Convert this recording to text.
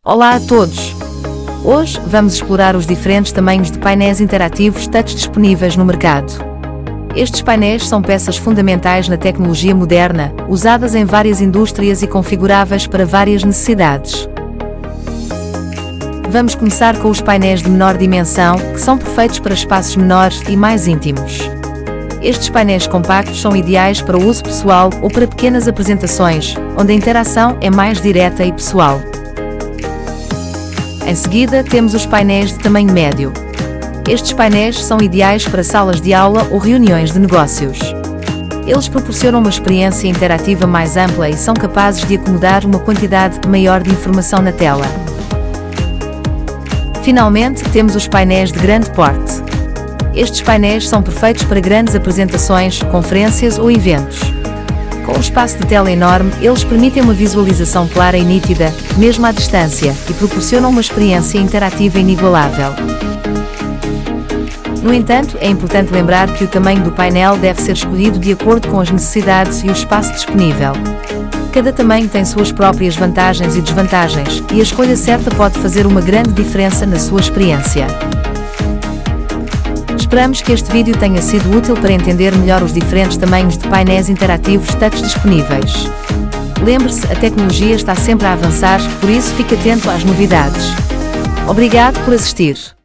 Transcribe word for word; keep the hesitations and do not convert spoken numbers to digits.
Olá a todos! Hoje vamos explorar os diferentes tamanhos de painéis interativos touch disponíveis no mercado. Estes painéis são peças fundamentais na tecnologia moderna, usadas em várias indústrias e configuráveis para várias necessidades. Vamos começar com os painéis de menor dimensão, que são perfeitos para espaços menores e mais íntimos. Estes painéis compactos são ideais para uso pessoal ou para pequenas apresentações, onde a interação é mais direta e pessoal. Em seguida, temos os painéis de tamanho médio. Estes painéis são ideais para salas de aula ou reuniões de negócios. Eles proporcionam uma experiência interativa mais ampla e são capazes de acomodar uma quantidade maior de informação na tela. Finalmente, temos os painéis de grande porte. Estes painéis são perfeitos para grandes apresentações, conferências ou eventos. Com um espaço de tela enorme, eles permitem uma visualização clara e nítida, mesmo à distância, e proporcionam uma experiência interativa inigualável. No entanto, é importante lembrar que o tamanho do painel deve ser escolhido de acordo com as necessidades e o espaço disponível. Cada tamanho tem suas próprias vantagens e desvantagens, e a escolha certa pode fazer uma grande diferença na sua experiência. Esperamos que este vídeo tenha sido útil para entender melhor os diferentes tamanhos de painéis interativos touch disponíveis. Lembre-se, a tecnologia está sempre a avançar, por isso fique atento às novidades. Obrigado por assistir.